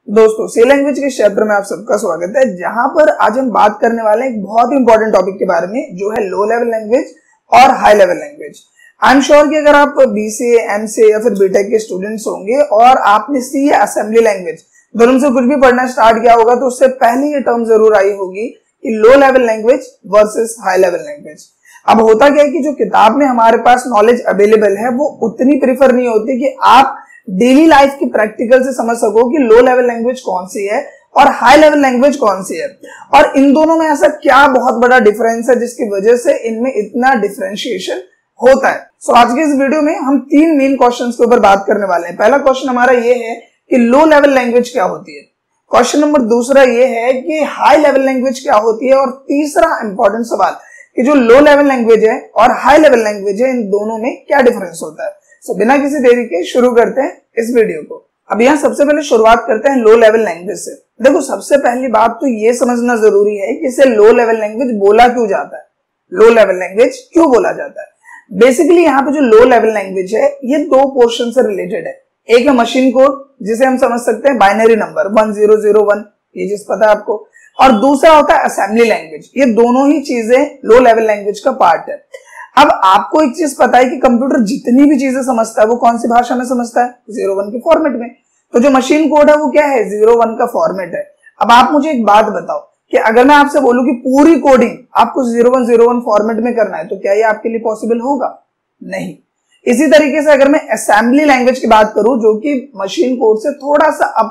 दोस्तों सी लैंग्वेज के चैप्टर में आप सबका स्वागत है, जहां पर आज हम बात करने वाले हैं एक बहुत ही इंपॉर्टेंट टॉपिक के बारे में जो है लो लेवल लैंग्वेज और high level language. I am sure कि अगर आप बीसीए, एमसीए या फिर बीटेक के स्टूडेंट्स होंगे और आपने सी या असेंबली लैंग्वेज दोनों से कुछ भी पढ़ना स्टार्ट किया होगा तो उससे पहले ये टर्म जरूर आई होगी कि low level language versus high level language. अब होता क्या है कि जो किताब में हमारे पास नॉलेज अवेलेबल है वो उतनी प्रीफर नहीं होती कि आप डेली लाइफ की प्रैक्टिकल से समझ सको कि लो लेवल लैंग्वेज कौन सी है और हाई लेवल लैंग्वेज कौन सी है, और इन दोनों में ऐसा क्या बहुत बड़ा डिफरेंस है जिसकी वजह से इनमें इतना डिफरेंशिएशन होता है। सो आज के इस वीडियो में हम तीन मेन क्वेश्चंस के ऊपर बात करने वाले हैं। पहला क्वेश्चन हमारा ये है कि लो लेवल लैंग्वेज क्या होती है। क्वेश्चन नंबर दूसरा ये है कि हाई लेवल लैंग्वेज क्या होती है, और तीसरा इंपॉर्टेंट सवाल कि जो लो लेवल लैंग्वेज है और हाई लेवल लैंग्वेज है इन दोनों में क्या डिफरेंस होता है। सो बिना किसी देरी के शुरू करते हैं इस वीडियो को। अब यहाँ सबसे पहले शुरुआत करते हैं लो लेवल लैंग्वेज से। देखो सबसे पहली बात तो ये समझना जरूरी है कि इसे लो लेवल लैंग्वेज बोला क्यों जाता है, लो लेवल लैंग्वेज क्यों बोला जाता है। बेसिकली यहाँ पे जो लो लेवल लैंग्वेज है ये दो पोर्शन से रिलेटेड है। एक है मशीन कोड जिसे हम समझ सकते हैं बाइनरी नंबर 1001, ये चीज पता है आपको, और दूसरा होता है असेंबली लैंग्वेज। ये दोनों ही चीजें लो लेवल लैंग्वेज का पार्ट है। अब आपको एक चीज पता है कि कंप्यूटर जितनी भी चीजें समझता है वो कौन सी भाषा में समझता है, 01 के फॉर्मेट में। तो जो मशीन कोड है वो क्या है, 01 का फॉर्मेट है। अब आप मुझे एक बात बताओ कि अगर मैं आपसे बोलूं कि पूरी कोडिंग आपको 0101 फॉर्मेट में करना है तो क्या ये आपके लिए पॉसिबल होगा? नहीं। इसी तरीके से अगर मैं असेंबली लैंग्वेज की बात करूं जो कि मशीन कोड से थोड़ा सा अप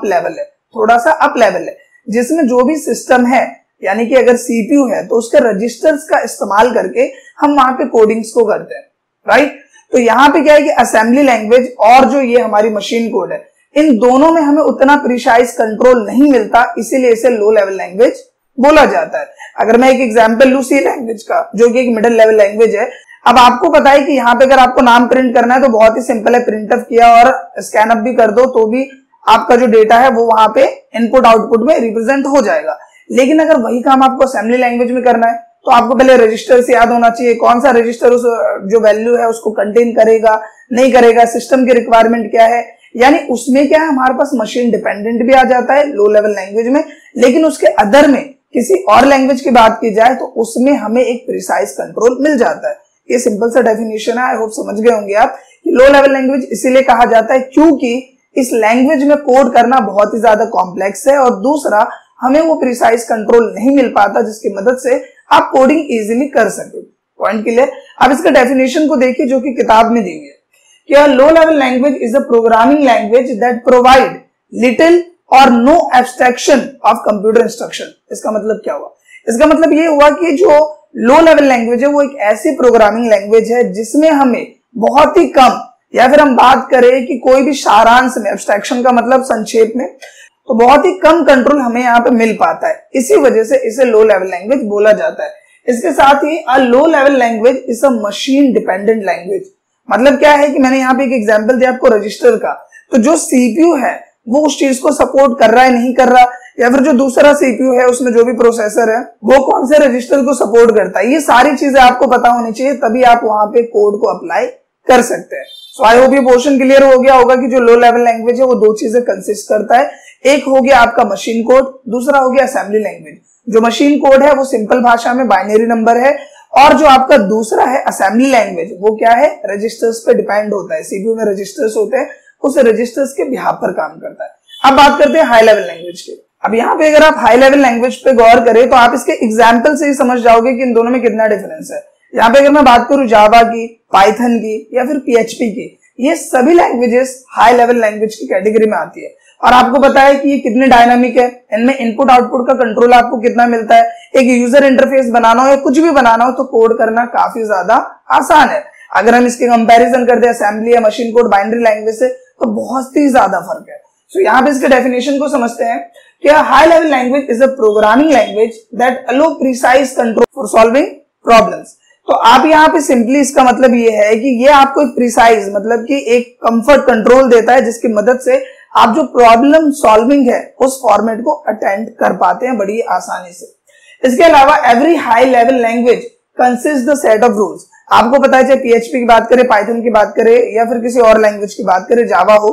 लेवल है, जिसमें जो भी सिस्टम है यानी कि अगर सीपीयू है तो उसके रजिस्टर्स का इस्तेमाल करके हम वहां पे कोडिंग्स को करते हैं, राइट। तो यहाँ पे क्या है कि असेंबली लैंग्वेज और जो ये हमारी मशीन कोड है इन दोनों में हमें उतना प्रिसाइज कंट्रोल नहीं मिलता, इसीलिए इसे लो लेवल लैंग्वेज बोला जाता है। अगर मैं एक एग्जांपल लूं सी लैंग्वेज का जो कि एक मिडिल लेवल लैंग्वेज है। अब आपको पता है कि यहाँ पे अगर आपको नाम प्रिंट करना है तो बहुत ही सिंपल है, प्रिंट ऑफ किया और स्कैन अप भी कर दो तो भी आपका जो डेटा है वो वहां पे इनपुट आउटपुट में रिप्रेजेंट हो जाएगा। लेकिन अगर वही काम आपको असेंबली लैंग्वेज में करना है तो आपको पहले रजिस्टर से याद होना चाहिए कौन सा रजिस्टर उस जो वैल्यू है उसको कंटेन करेगा नहीं करेगा, सिस्टम की रिक्वायरमेंट क्या है। यानी उसमें क्या है हमारे पास मशीन डिपेंडेंट भी आ जाता है लो लेवल लैंग्वेज में, लेकिन उसके अदर में किसी और लैंग्वेज की बात की जाए तो उसमें हमें एक प्रिसाइज कंट्रोल मिल जाता है। ये सिंपल सा डेफिनेशन है, आई होप समझ गए होंगे आप कि लो लेवल लैंग्वेज इसीलिए कहा जाता है क्योंकि इस लैंग्वेज में कोड करना बहुत ही ज्यादा कॉम्प्लेक्स है और दूसरा हमें वो प्रिसाइज कंट्रोल नहीं मिल पाता जिसकी मदद से आप कोडिंग इजीली कर सके। Point clear. अब इसके डेफिनेशन को देखिए जो कि किताब में दी हुई है कि low level language is a programming language that provide little or no abstraction of computer instruction. इसका मतलब क्या हुआ? इसका मतलब ये हुआ कि जो लो लेवल लैंग्वेज है वो एक ऐसी प्रोग्रामिंग लैंग्वेज है जिसमें हमें बहुत ही कम, या फिर हम बात करें कि कोई भी सारांश में, एब्स्ट्रैक्शन का मतलब संक्षेप में, तो बहुत ही कम कंट्रोल हमें यहाँ पे मिल पाता है। इसी वजह से इसे लो लेवल लैंग्वेज बोला जाता है। इसके साथ ही a low level language is a machine dependent language. मतलब क्या है कि मैंने यहाँ पे एक एग्जांपल दिया आपको रजिस्टर का, तो जो सीपीयू है वो उस चीज को सपोर्ट कर रहा है नहीं कर रहा, या फिर जो दूसरा सीपीयू है उसमें जो भी प्रोसेसर है वो कौन से रजिस्टर को सपोर्ट करता है, ये सारी चीजें आपको पता होनी चाहिए, तभी आप वहां पे कोड को अप्लाई कर सकते हैं। सो आई होप ये पोर्शन क्लियर हो गया होगा कि जो लो लेवल लैंग्वेज है वो दो चीजें कंसिस्ट करता है। एक हो गया आपका मशीन कोड, दूसरा हो गया असेंबली लैंग्वेज। जो मशीन कोड है वो सिंपल भाषा में बाइनरी नंबर है, और जो आपका दूसरा है असेंबली लैंग्वेज वो क्या है, रजिस्टर्स पे डिपेंड होता है। सीपीयू में रजिस्टर्स होते हैं, उस रजिस्टर्स के बिहाफ पर काम करता है। अब बात करते हैं हाई लेवल लैंग्वेज की। अब यहाँ पे अगर आप हाई लेवल लैंग्वेज पे गौर करें तो आप इसके एग्जाम्पल से ही समझ जाओगे कि इन दोनों में कितना डिफरेंस है। यहाँ पे अगर मैं बात करूं जावा की, पाइथन की या फिर पीएचपी की, ये सभी लैंग्वेजेस हाई लेवल लैंग्वेज की कैटेगरी में आती है। और आपको पता है कि ये कितने डायनामिक है, इनमें इनपुट आउटपुट का कंट्रोल आपको कितना मिलता है। एक यूजर इंटरफेस बनाना हो या कुछ भी बनाना हो तो कोड करना काफी ज्यादा आसान है। अगर हम इसके कंपैरिजन करते हैं असेंबली या मशीन कोड बाइनरी लैंग्वेज से तो बहुत ही ज्यादा फर्क है। सो यहाँ पे इसके डेफिनेशन को समझते हैं कि high level language is a programming language that allow precise control for solving problems. तो आप यहाँ पे सिंपली इसका मतलब ये है कि ये आपको एक प्रिसाइज मतलब कि एक कंफर्ट कंट्रोल देता है जिसकी मदद से आप जो प्रॉब्लम सॉल्विंग है उस फॉर्मेट को अटेंड कर पाते हैं बड़ी आसानी से। इसके अलावा every high level language consist the set of rules. आपको पता है चाहे पीएचपी की बात करें, पाइथन की बात करें या फिर किसी और लैंग्वेज की बात करें, जावा हो,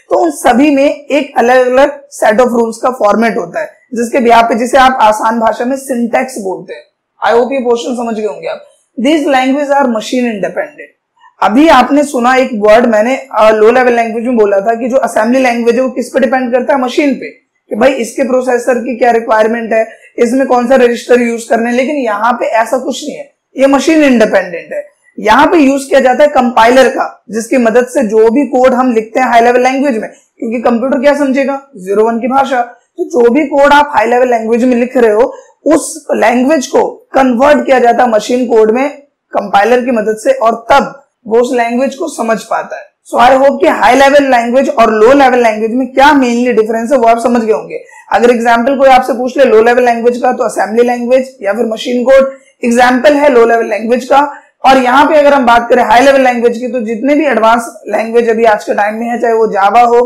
तो उन सभी में एक अलग अलग सेट ऑफ रूल्स का फॉर्मेट होता है, जिसके बिहार पे जिसे आप आसान भाषा में सिंटैक्स बोलते हैं। आई होप ये पोर्शन समझ गए होंगे आप। This language are machine independent. अभी आपने सुना एक वर्ड मैंने लो लेवल लैंग्वेज में बोला था कि जो असेंबली लैंग्वेज है वो किस पे डिपेंड करता है, मशीन पे, कि भाई इसके प्रोसेसर की क्या रिक्वायरमेंट है, इसमें कौन सा रजिस्टर यूज करने। लेकिन यहाँ पे ऐसा कुछ नहीं है, ये मशीन इंडिपेंडेंट है। यहाँ पे यूज किया जाता है कंपाइलर का, जिसकी मदद से जो भी कोड हम लिखते हैं हाई लेवल लैंग्वेज में, क्योंकि कंप्यूटर क्या समझेगा, 0-1 की भाषा, तो जो भी कोड आप हाई लेवल लैंग्वेज में लिख रहे हो उस लैंग्वेज को कन्वर्ट किया जाता है मशीन कोड में कंपाइलर की मदद से, और तब वो उस लैंग्वेज को समझ पाता है। सो आई होप कि हाई लेवल लैंग्वेज और लो लेवल लैंग्वेज में क्या मेनली डिफरेंस है वो आप समझ गए होंगे। अगर एग्जांपल कोई आपसे पूछ ले लो लेवल लैंग्वेज का, तो असेंबली लैंग्वेज या फिर मशीन कोड एग्जांपल है लो लेवल लैंग्वेज का। और यहाँ पे अगर हम बात करें हाई लेवल लैंग्वेज की, तो जितने भी एडवांस लैंग्वेज अभी आज के टाइम में है, चाहे वो जावा हो,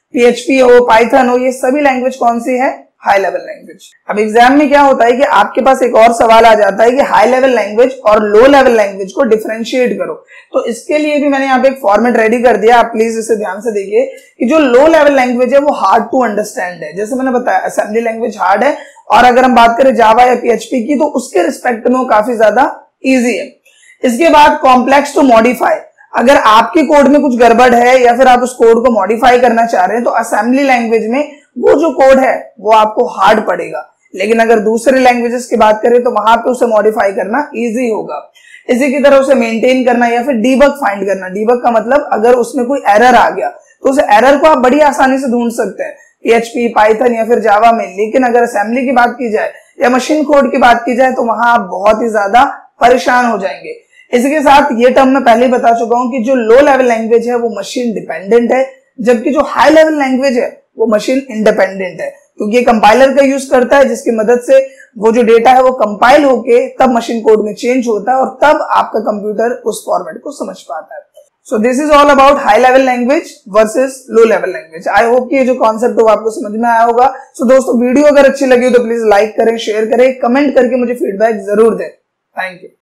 PHP हो, पाइथन हो, ये सभी लैंग्वेज कौन सी है, हाई लेवल लैंग्वेज। अब एग्जाम में क्या होता है कि आपके पास एक और सवाल आ जाता है कि हाई लेवल लैंग्वेज और लो लेवल लैंग्वेज को डिफरेंशिएट करो। तो इसके लिए भी मैंने यहाँ पे एक फॉर्मेट रेडी कर दिया, आप प्लीज इसे ध्यान से देखिए कि जो लो लेवल लैंग्वेज है वो हार्ड टू अंडरस्टैंड है। जैसे मैंने बताया असेंबली लैंग्वेज हार्ड है, और अगर हम बात करें जावा या PHP की, तो उसके रिस्पेक्ट में वो काफी ज्यादा ईजी है। इसके बाद कॉम्प्लेक्स टू मॉडिफाई। अगर आपके कोड में कुछ गड़बड़ है या फिर आप उस कोड को मॉडिफाई करना चाह रहे हैं, तो असेंबली लैंग्वेज में वो जो कोड है वो आपको हार्ड पड़ेगा। लेकिन अगर दूसरे लैंग्वेजेस की बात करें तो वहां पे उसे मॉडिफाई करना इजी होगा। इसी की तरह उसे मेंटेन करना या फिर डीबग फाइंड करना। डीबग का मतलब अगर उसमें कोई एरर आ गया तो उस एरर को आप बड़ी आसानी से ढूंढ सकते हैं PHP, पाइथन या फिर जावा में। लेकिन अगर असेंबली की बात की जाए या मशीन कोड की बात की जाए तो वहां आप बहुत ही ज्यादा परेशान हो जाएंगे। इसी के साथ ये टर्म मैं पहले ही बता चुका हूं कि जो लो लेवल लैंग्वेज है वो मशीन डिपेंडेंट है, जबकि जो हाई लेवल लैंग्वेज है वो मशीन इंडिपेंडेंट है, क्योंकि ये कंपाइलर का यूज करता है, जिसकी मदद से वो जो डेटा है वो कंपाइल होके तब मशीन कोड में चेंज होता है, और तब आपका कंप्यूटर उस फॉर्मेट को समझ पाता है। So this is all about high level language versus low level language. I hope कि ये जो कॉन्सेप्ट है आपको समझ में आया होगा। सो दोस्तों, वीडियो अगर अच्छी लगी हो तो प्लीज लाइक करें, शेयर करें, कमेंट करके मुझे फीडबैक जरूर दें। Thank you.